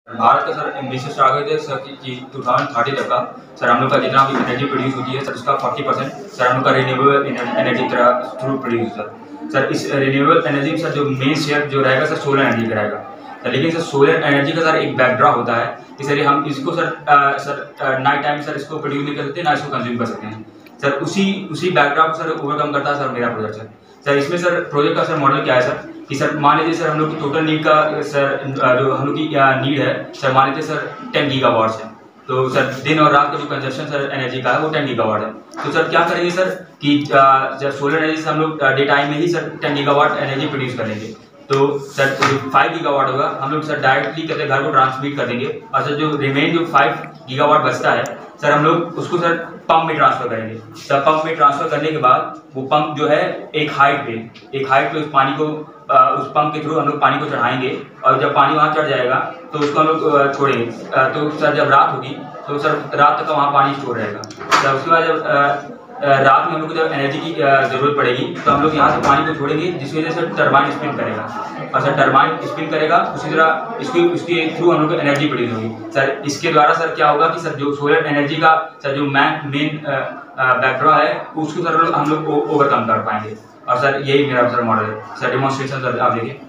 भारत का sir ambitious target है sir कि 2030 तक का सर हम लोग का जितना भी एनर्जी प्रोड्यूस होती है सर उसका 40% सर हम लोग का renewable energy through produce sir इस रिन्यूएबल एनर्जी में सर जो मेन शेयर जो रहेगा सर सोलर एनर्जी का रहेगा सर। लेकिन सर सोलर एनर्जी का सर एक बैकड्रॉप होता है कि सर हम इसको सर नाइट टाइम सर इसको प्रोड्यूस नहीं कर सकते ना इसको कंज्यूम कर सकते हैं सर। उसी बैकड्रॉप सर ओवरकम करता है सर मेरा प्रोजेक्ट सर। इसमें सर प्रोजेक्ट का सर मॉडल क्या है सर कि सर मान लीजिए सर हम लोग की टोटल नीड का सर जो हम लोग की नीड है सर मान लीजिए सर 10 गीगावाट है। तो सर दिन और रात का जो कंजप्शन सर एनर्जी का है वो 10 गीगावाट है। तो सर क्या करेंगे सर कि जब सोलर एनर्जी से हम लोग डे टाइम में ही सर 10 गीगावाट एनर्जी प्रोड्यूस करेंगे। तो सर जो 5 गीगावाट होगा हम लोग सर डायरेक्टली कहते घर को ट्रांसमिट कर देंगे और सर जो रिमेन जो 5 गीगावाट बचता है सर हम लोग उसको सर पंप में ट्रांसफर करेंगे। सर पंप में ट्रांसफर करने के बाद वो पंप जो है एक हाइट पे उस पानी को उस पंप के थ्रू हम लोग पानी को चढ़ाएंगे और जब पानी वहाँ चढ़ जाएगा तो उसको हम लोग छोड़ेंगे। तो सर जब रात होगी तो सर रात तक वहाँ पानी स्टोर रहेगा। सर उसके बाद जब रात में हम लोग को जब एनर्जी की ज़रूरत पड़ेगी तो हम लोग यहाँ से पानी को छोड़ेंगे जिसकी वजह से टरबाइन स्पिन करेगा और सर टरबाइन स्पिन करेगा उसी तरह इसके थ्रू हम लोग को एनर्जी प्रोड्यूस होगी सर। इसके द्वारा सर क्या होगा कि सर जो सोलर एनर्जी का सर जो मेन बैकड्रॉप है उसको सर हम लोग ओवरकम कर पाएंगे। और सर यही मेरा सर मॉडल है सर। डेमोन्स्ट्रेशन सर आप देखिए।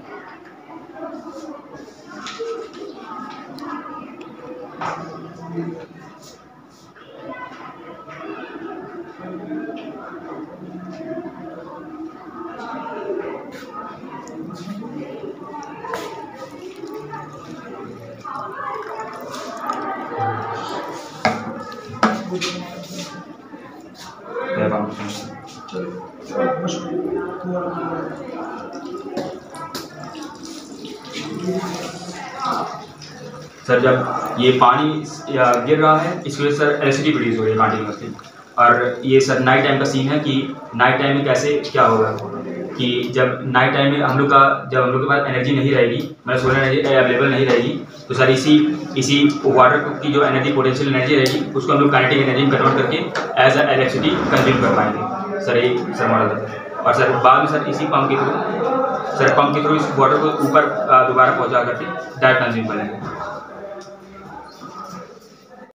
सर जब ये पानी गिर रहा है इसकी वजह से सर इलेक्ट्रिसिटी प्रोड्यूस हो रही है कंटिन्यूसली। और ये सर नाइट टाइम का सीन है कि नाइट टाइम में कैसे क्या होगा कि जब नाइट टाइम में जब हम लोग के पास एनर्जी नहीं रहेगी मतलब सोलर एनर्जी अवेलेबल नहीं रहेगी तो सर इसी वाटर की जो एनर्जी पोटेंशियल एनर्जी रहेगी उसको हम लोग काइनेटिक एनर्जी में कन्वर्ट करके एज अ इलेक्ट्रिसिटी कंज्यूम कर पाएंगे सर। यही सर मॉडल है। और सर बाद में सर इसी पंप के थ्रू इस वाटर को ऊपर दोबारा पहुँचा करके डायरेक्ट कंज्यूम करेंगे।